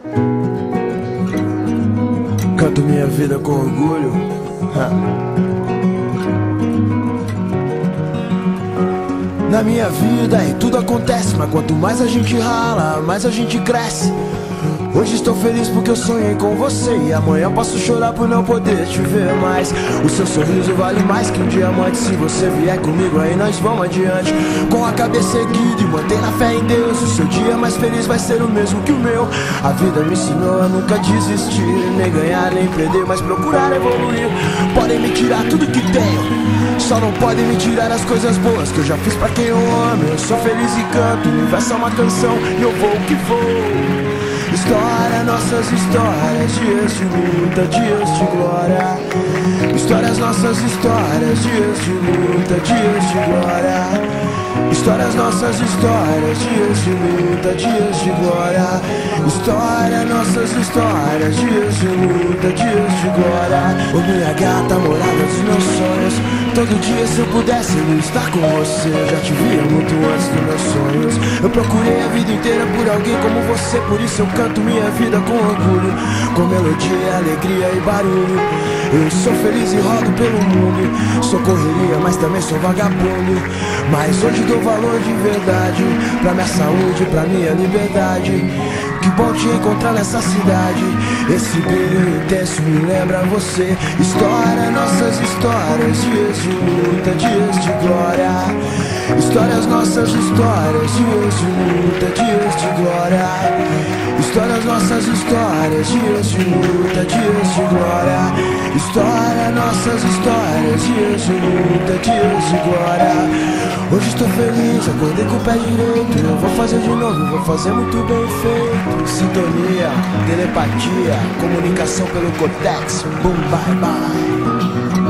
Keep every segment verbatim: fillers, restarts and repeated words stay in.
Canto minha vida com orgulho. Na minha vida e tudo acontece, mas quanto mais a gente rala, mais a gente cresce. Hoje estou feliz porque eu sonhei com você, e amanhã posso chorar por não poder te ver mais. O seu sorriso vale mais que um diamante. Se você vier comigo aí nós vamos adiante, com a cabeça erguida e mantém a fé em Deus. O seu dia mais feliz vai ser o mesmo que o meu. A vida me ensinou a nunca desistir, nem ganhar nem perder, mas procurar evoluir. Podem me tirar tudo que tenho, só não podem me tirar as coisas boas que eu já fiz pra quem eu amo. Eu sou feliz e canto, o universo é uma canção e eu vou que vou. História, nossas histórias, dias de luta, dias de glória. Histórias, nossas histórias, dias de luta, dias de glória. Histórias, nossas histórias, dias de luta, dias de glória. História, nossas histórias, dias de luta, dias de glória. Ô minha gata, morada dos meus sonhos. Todo dia se eu pudesse eu estar com você. Eu já te via muito antes dos meus sonhos. Eu procurei a vida inteira por alguém como você, por isso eu canto minha vida com orgulho, com melodia, alegria e barulho. Eu sou feliz e rodo pelo mundo. Sou correria, mas também sou vagabundo. Mas hoje dou valor de verdade pra minha saúde, pra minha liberdade. Que bom te encontrar nessa cidade. Esse brilho intenso me lembra você. História, nossas histórias, dias de luta, dias de glória. Histórias, nossas histórias, dias de luta, dias de glória. Histórias, nossas histórias, dias de luta, dias de glória. História, nossas histórias, dias de luta, dias de glória. Hoje estou feliz, acordei com o pé direito. Eu vou fazer de novo, vou fazer muito bem feito. Sintonia, telepatia, comunicação pelo Cortex. Boom, bye, bye.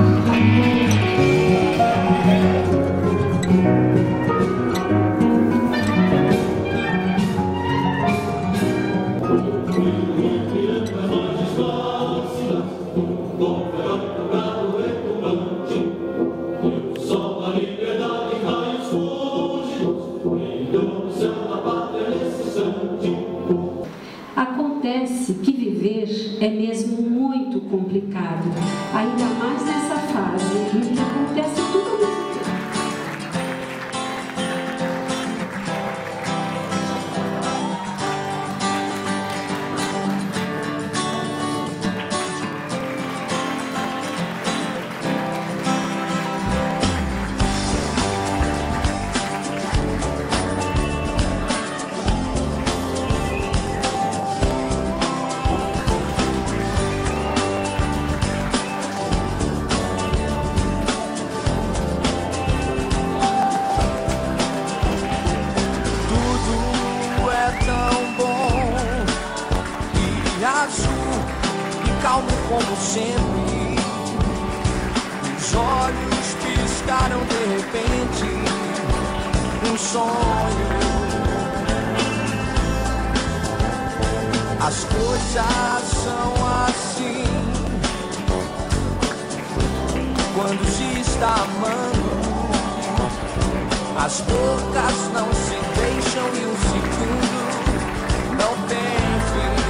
Acontece que viver é mesmo muito complicado, ainda mais nessa fase em que acontece tudo ao mesmo tempo. Azul e calmo como sempre. Os olhos piscaram de repente. Um sonho. As coisas são assim quando se está amando. As bocas não se deixam e um segundo não tem fim.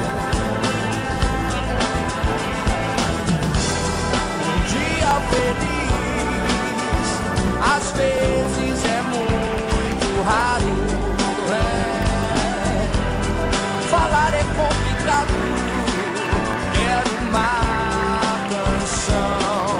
Feliz, às vezes é muito raro, é. Falar é complicado, quero uma canção.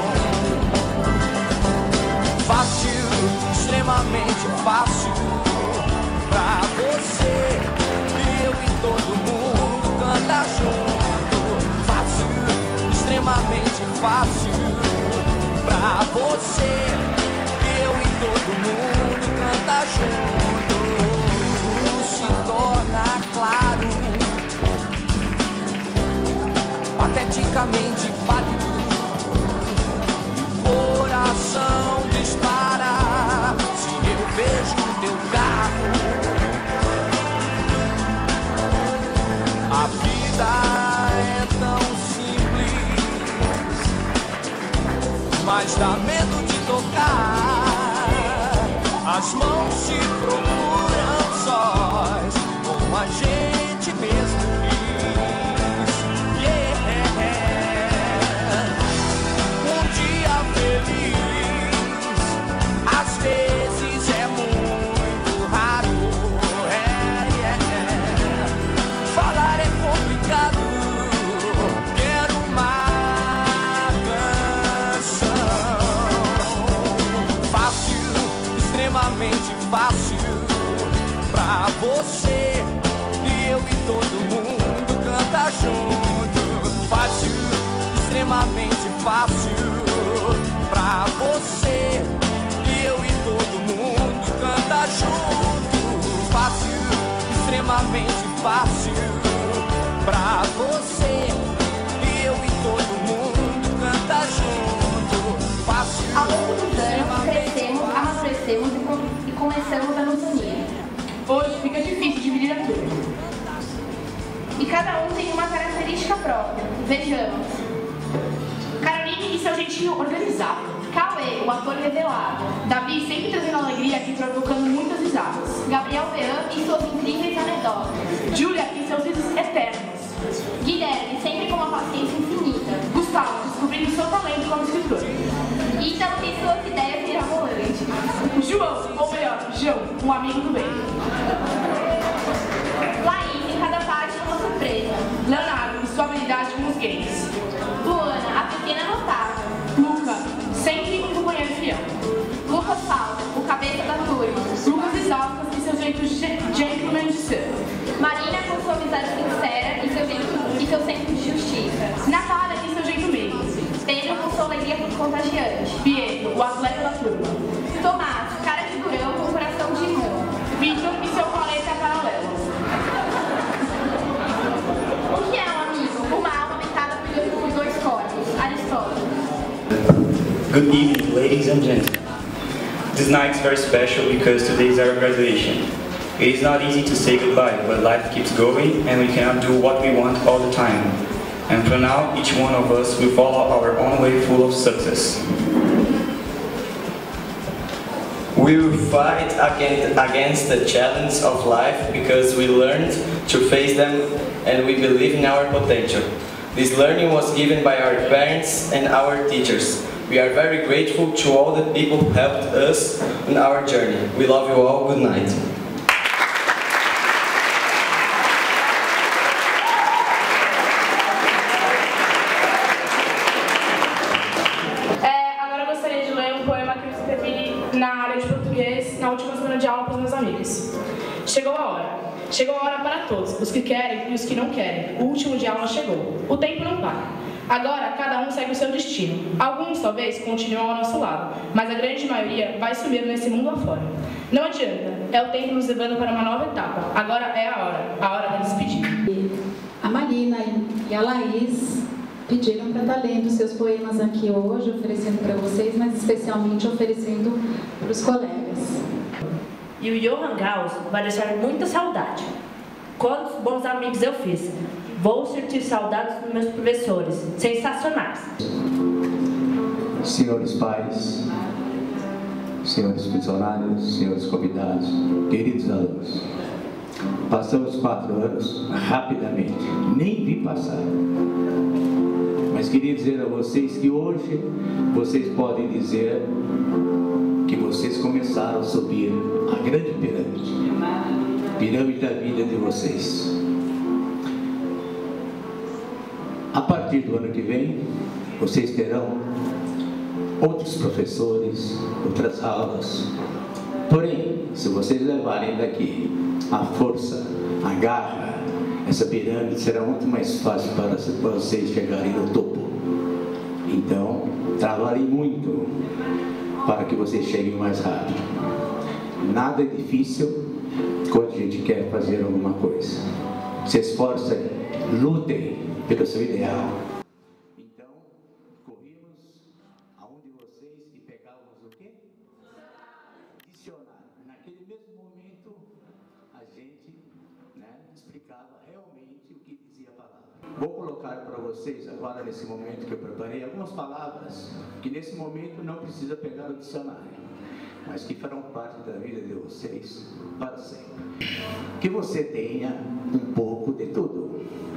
Fácil, extremamente fácil, pra você, eu e todo mundo canta junto. Fácil, extremamente fácil, pra você, eu e todo mundo canta junto. Se torna claro, pateticamente pálido. Coração dispara se eu vejo teu carro. A vida é tão simples, mas dá medo de tocar. As mãos se procuram sós, como a gente mesmo quis. extremamente fácil pra você. E eu e todo mundo canta junto. Fácil, extremamente fácil pra você. E eu e todo mundo canta junto. Fácil. Ao longo dos anos, crescemos, amadurecemos e, com, e começamos a nos unir. Hoje fica difícil dividir a turma. E cada um tem uma característica própria. Vejamos. Caroline e seu jeitinho organizado. Cauê, o ator revelado. Davi sempre trazendo alegria e provocando muitas risadas. Gabriel Bean e suas incríveis anedotas. Júlia e seus risos eternos. Guilherme, sempre com uma paciência infinita. Gustavo, descobrindo seu talento como escritor. Ítalo e suas ideias mirabolantes. João, ou melhor, João, um amigo do bem. Laís, em cada página uma surpresa. Leonardo, e sua habilidade com os games. Luana, a pequena notável. Luca, sempre um companheiro fiel. Lucas Paulo, o cabeça da turma. Lucas Exaltas e seu jeito gentleman de ser. Marina, com sua amizade sincera e seu, jeito, e seu senso de justiça. Natália e seu jeito meio. Pedro, com sua alegria contagiante. Pietro, o atleta da turma. Tomás, cara de durão com coração de irmão. Vitor e seu planeta paralelo. O que é um amigo? Uma alma habitada por dois corpos. Aristóteles. Good evening, ladies and gentlemen. This night is very special because today is our graduation. It is not easy to say goodbye, but life keeps going and we cannot do what we want all the time. And from now, each one of us will follow our own way full of success. We will fight against, against the challenge of life because we learned to face them and we believe in our potential. This learning was given by our parents and our teachers. We are very grateful to all the people who helped us in our journey. We love you all. Good night. É, agora eu gostaria de ler um poema que eu escrevi na área de português na última semana de aula para os meus amigos. Chegou a hora. Chegou a hora para todos, os que querem e os que não querem. O último de aula chegou. O tempo não para. Agora, cada um segue o seu destino. Alguns, talvez, continuam ao nosso lado, mas a grande maioria vai sumir nesse mundo afora. Não adianta, é o tempo nos levando para uma nova etapa. Agora é a hora, a hora da despedir. A Marina e a Laís pediram para estar lendo seus poemas aqui hoje, oferecendo para vocês, mas especialmente oferecendo para os colegas. E o Johann Gauss vai deixar muita saudade. Quantos bons amigos eu fiz. Vou sentir saudades dos meus professores, sensacionais. Senhores pais, senhores funcionários, senhores convidados, queridos alunos, passamos quatro anos rapidamente, nem vi passar. Mas queria dizer a vocês que hoje vocês podem dizer que vocês começaram a subir a grande pirâmide, pirâmide da vida de vocês. A partir do ano que vem, vocês terão outros professores, outras aulas. Porém, se vocês levarem daqui a força, a garra, essa pirâmide será muito mais fácil para vocês chegarem no topo. Então, trabalhem muito para que vocês cheguem mais rápido. Nada é difícil quando a gente quer fazer alguma coisa. Se esforcem, lutem pelo seu ideal. Então, corrimos aonde vocês e pegávamos o quê? Dicionário. Naquele mesmo momento, a gente, né, explicava realmente o que dizia a palavra. Vou colocar para vocês agora, nesse momento que eu preparei, algumas palavras que nesse momento não precisa pegar o dicionário, mas que farão parte da vida de vocês para sempre. Que você tenha um pouco de tudo.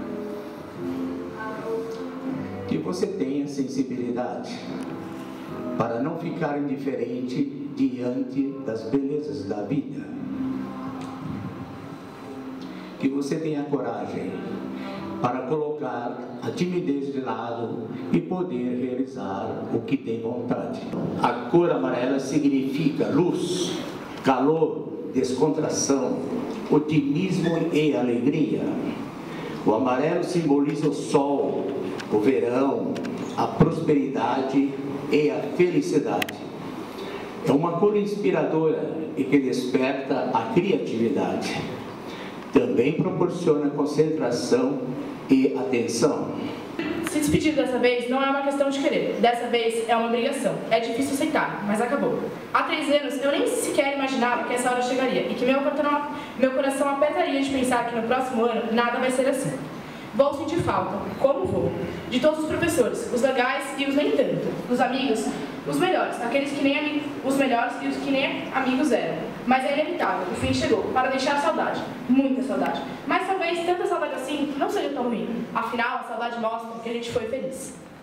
Que você tenha sensibilidade para não ficar indiferente diante das belezas da vida. Que você tenha coragem para colocar a timidez de lado e poder realizar o que tem vontade. A cor amarela significa luz, calor, descontração, otimismo e alegria. O amarelo simboliza o sol, o verão, a prosperidade e a felicidade. É uma cor inspiradora e que desperta a criatividade. Também proporciona concentração e atenção. Se despedir dessa vez não é uma questão de querer. Dessa vez é uma obrigação. É difícil aceitar, mas acabou. Há três anos eu nem sequer imaginava que essa hora chegaria e que meu coração, meu coração apertaria de pensar que no próximo ano nada vai ser assim. Vou sentir falta, como vou, de todos os professores, os legais e os nem tanto, os amigos, os melhores, aqueles que nem amigos, os melhores e os que nem amigos eram. Mas é inevitável, o fim chegou, para deixar saudade, muita saudade. Mas talvez tanta saudade assim não seja tão ruim, afinal a saudade mostra que a gente foi feliz.